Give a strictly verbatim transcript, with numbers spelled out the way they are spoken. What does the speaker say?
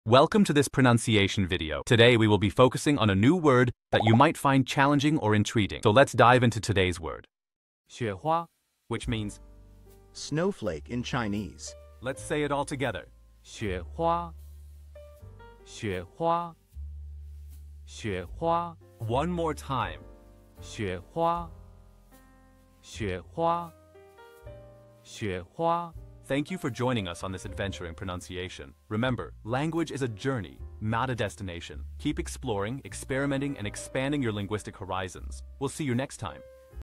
Welcome to this pronunciation video. Today we will be focusing on a new word that you might find challenging or intriguing. So let's dive into today's word. 雪花 Which means, snowflake in Chinese. let's say it all together. 雪花雪花雪花 One more time. 雪花雪花雪花 Thank you for joining us on this adventure in pronunciation. Remember, language is a journey, not a destination. Keep exploring, experimenting, and expanding your linguistic horizons. We'll see you next time.